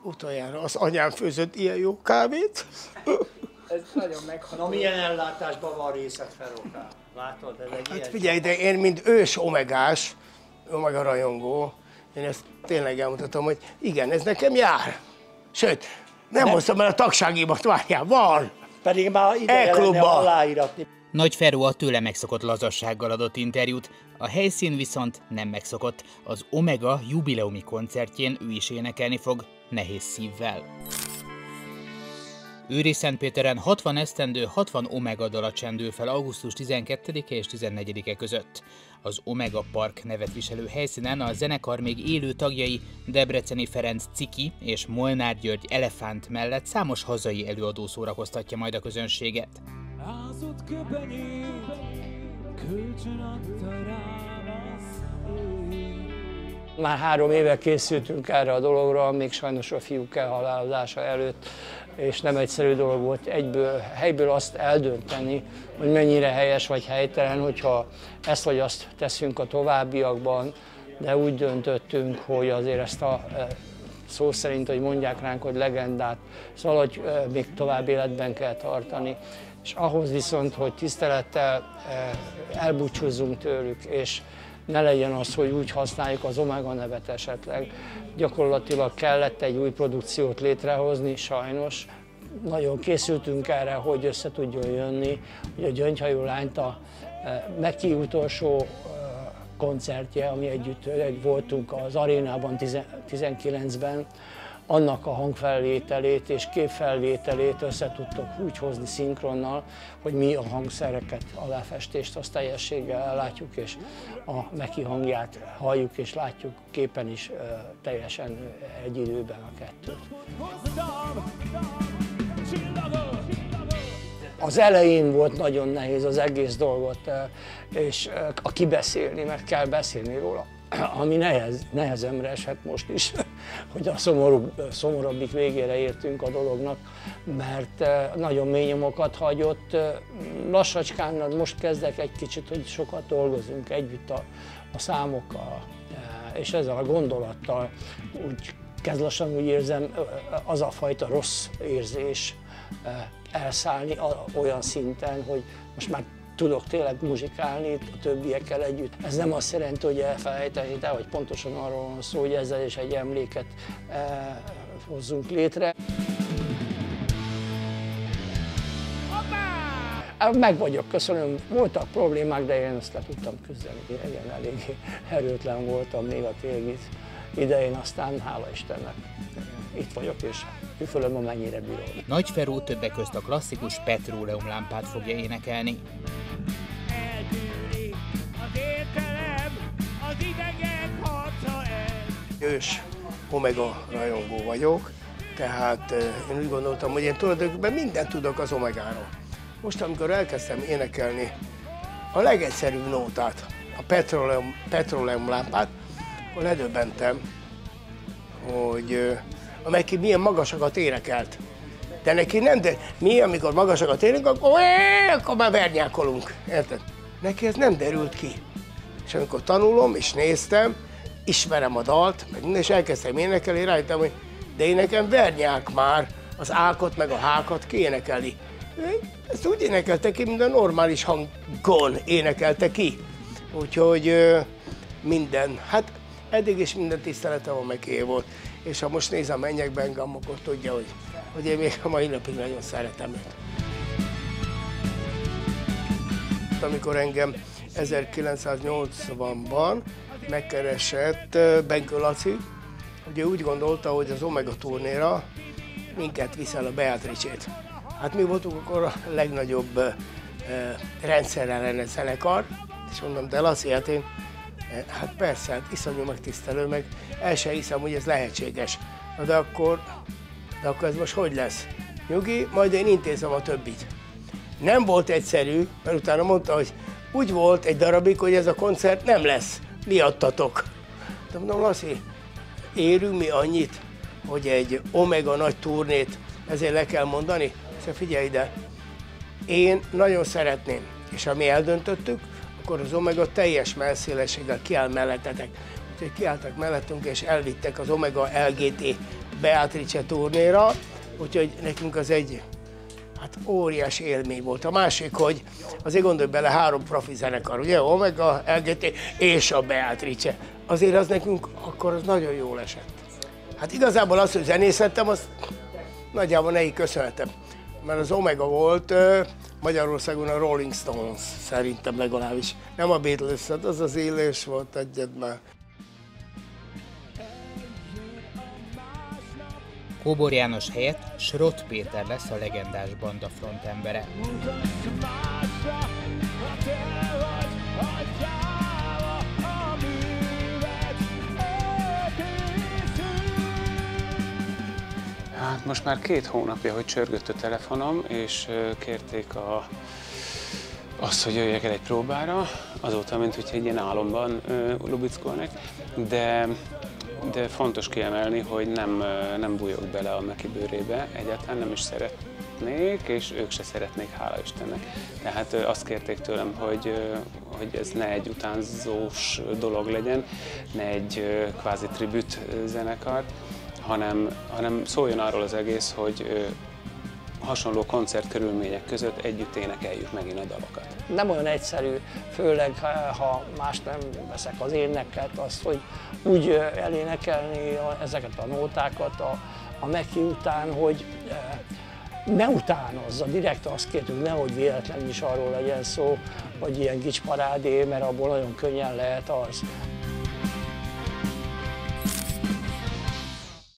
Utoljára az anyám főzött ilyen jó kávét. Ez nagyon megható. Na milyen ellátásban van részed, Ferókám? Látod, ez egy Hát figyelj, de én mint ős omegás, omega rajongó, én ezt tényleg elmutatom, hogy igen, ez nekem jár. Sőt, nem hoztam el a tagságimat, várjál, van! Pedig már ideje lenne aláíratni. Nagy Feró a tőle megszokott lazasággal adott interjút, a helyszín viszont nem megszokott. Az Omega jubileumi koncertjén ő is énekelni fog, nehéz szívvel. Őriszentpéteren 60 esztendő 60 Omega dala csendül fel augusztus 12-e és 14-e között. Az Omega Park nevet viselő helyszínen a zenekar még élő tagjai Debreceni Ferenc Ciki és Molnár György Elefánt mellett számos hazai előadó szórakoztatja majd a közönséget. Ázott köpenyét, kölcsön adta rám az ég. Már 3 éve készültünk erre a dologra, még sajnos a fiúk elhalálozása előtt, és nem egyszerű dolog volt helyből azt eldönteni, hogy mennyire helyes vagy helytelen, hogyha ezt vagy azt teszünk a továbbiakban, de úgy döntöttünk, hogy azért ezt a szó szerint, hogy mondják ránk, hogy legendát, szóval, hogy még tovább életben kell tartani, és ahhoz viszont, hogy tisztelettel elbúcsúzzunk tőlük, és ne legyen az, hogy úgy használjuk az Omega nevet esetleg. Gyakorlatilag kellett egy új produkciót létrehozni, sajnos. Nagyon készültünk erre, hogy össze tudjon jönni, hogy a Gyöngyhajó Lányt a Meki utolsó koncertje, ami együtt voltunk az arénában 19-ben, annak a hangfelvételét és képfelvételét össze tudtok úgy hozni szinkronnal, hogy mi a hangszereket, a lefestést azt teljességgel látjuk, és a Meki hangját halljuk és látjuk képen is teljesen egy időben a kettőt. Az elején volt nagyon nehéz az egész dolgot, és kibeszélni, mert kell beszélni róla. Ami nehezemre esett most is, hogy a szomorabbik végére értünk a dolognak, mert nagyon mély nyomokat hagyott. Lassacskán most kezdek egy kicsit, hogy sokat dolgozunk együtt a számokkal, és ezzel a gondolattal úgy kezd lassan úgy érzem, az a fajta rossz érzés elszállni olyan szinten, hogy most már tudok tényleg muzsikálni a többiekkel együtt. Ez nem azt jelenti, hogy elfelejteni, de hogy pontosan arról van szó, hogy ezzel is egy emléket hozzunk létre. Meg vagyok, köszönöm. Voltak problémák, de én ezt le tudtam küzdeni. Igen, elég erőtlen voltam még a télvíz idején, aztán hála Istennek itt vagyok, és üfölöm, amennyire bírom. Nagy Feró többek közt a klasszikus Petróleum lámpát fogja énekelni. Ős Omega rajongó vagyok, tehát én úgy gondoltam, hogy én tulajdonképpen mindent tudok az Omegáról. Most, amikor elkezdtem énekelni a legegyszerűbb nótát, a Petróleum lámpát, akkor ledöbbentem, hogy a Meki milyen magasakat énekelt. De neki nem, de mi, amikor magasakat énekelünk, akkor már vernyákolunk, érted? Neki ez nem derült ki. És amikor tanulom és néztem, ismerem a dalt, és elkezdtem énekelni, rájöttem, hogy de én nekem vernyák már az ákot meg a hákat kiénekeli. Ezt úgy énekelte ki, mint a normális hangon énekelte ki. Úgyhogy minden, hát eddig is minden tiszteletem a Mekié volt. És ha most nézem a Mennyekbe engem, akkor tudja, hogy én még a mai napig nagyon szeretem őt. Amikor engem 1980-ban megkeresett Benkő Laci, hogy ő úgy gondolta, hogy az Omega turnéra minket viszel a Beatrice-t. Hát mi voltunk akkor a legnagyobb rendszerellenes zenekar, és mondom, de Laci, hát persze, hát iszonyú megtisztelő, meg el sem hiszem, hogy ez lehetséges. Na de akkor ez most hogy lesz? Nyugi, majd én intézem a többit. Nem volt egyszerű, mert utána mondta, hogy úgy volt egy darabig, hogy ez a koncert nem lesz. Miattatok. De mondom, Laci, érünk mi annyit, hogy egy Omega nagy turnét ezért le kell mondani? Szóval figyelj ide, én nagyon szeretném, és ha mi eldöntöttük, akkor az Omega teljes mellszélességgel kiáll mellettetek. Úgyhogy kiálltak mellettünk, és elvittek az Omega LGT Beatrice turnéra, úgyhogy nekünk az egy óriási élmény volt. A másik, hogy azért gondolj bele, 3 profi zenekar, ugye? Omega, LGT és a Beatrice. Azért az nekünk akkor az nagyon jól esett. Hát igazából az, hogy zenészettem, azt nagyjából neki köszönhetem. Mert az Omega volt Magyarországon a Rolling Stones, szerintem legalábbis. Nem a Beatles, hát az az élés volt egyet már. Kóbor János helyett Srott Péter lesz a legendás banda frontembere. Hát most már 2 hónapja, hogy csörgött a telefonom, és kérték azt, hogy jöjjek el egy próbára, azóta, mint hogy egy ilyen álomban lubickolnék, de fontos kiemelni, hogy nem bújok bele a Meki bőrébe, egyáltalán nem is szeretnék, és ők se szeretnék, hála Istennek. Tehát azt kérték tőlem, hogy ez ne egy utánzós dolog legyen, ne egy kvázi tribüt zenekar, hanem szóljon arról az egész, hogy hasonló koncertkörülmények között együtt énekeljük megint a dalokat. Nem olyan egyszerű, főleg ha más nem veszek az éneket, azt, hogy úgy elénekelni ezeket a nótákat a Meki után, hogy ne utánozza, direkt azt kértük, nehogy véletlenül is arról legyen szó, hogy ilyen gicsparádé, mert abból nagyon könnyen lehet az.